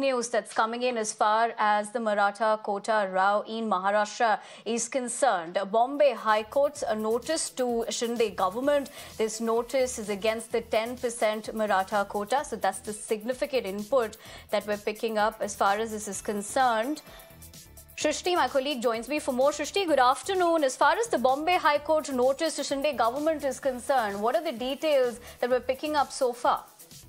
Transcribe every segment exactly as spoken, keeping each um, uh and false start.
news that's coming in as far as the Maratha Quota row in Maharashtra is concerned. Bombay High Court's a notice to Shinde government. This notice is against the ten percent Maratha Quota. So that's the significant input that we're picking up as far as this is concerned. Shrishti, my colleague, joins me for more. Shrishti, good afternoon. As far as the Bombay High Court notice to Shinde government is concerned, what are the details that we're picking up so far?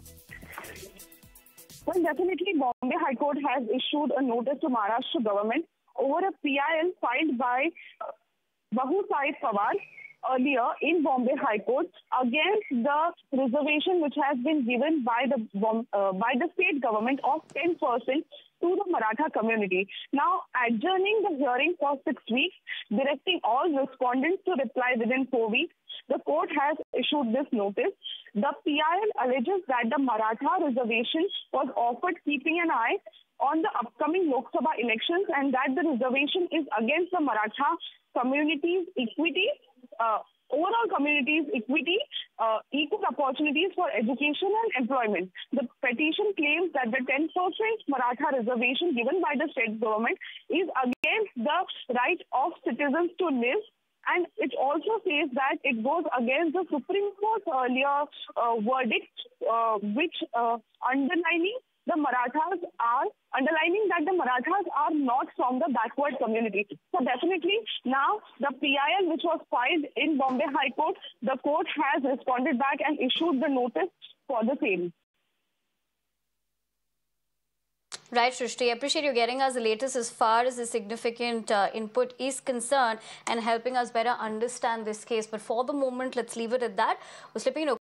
Well, definitely, Bombay High Court has issued a notice to Maharashtra government over a P I L filed by Govt earlier in Bombay High Court against the reservation which has been given by the uh, by the state government of ten percent to the Maratha community. Now, adjourning the hearing for six weeks, directing all respondents to reply within four weeks, the court has issued this notice. The P I L alleges that the Maratha reservation was offered keeping an eye on the upcoming Lok Sabha elections and that the reservation is against the Maratha community's equity, uh, overall community's equity, uh, equal opportunities for education and employment. The petition claims that the ten percent Maratha reservation given by the state government is against the right of citizens to live. And it also says that it goes against the Supreme Court's earlier uh, verdict, uh, which uh, underlining the Marathas are underlining that the Marathas are not from the backward community. So definitely now the P I L which was filed in Bombay High Court, the court has responded back and issued the notice for the same. Right, Shrishti. I appreciate you getting us the latest as far as the significant uh, input is concerned and helping us better understand this case. But for the moment, let's leave it at that. We're slipping in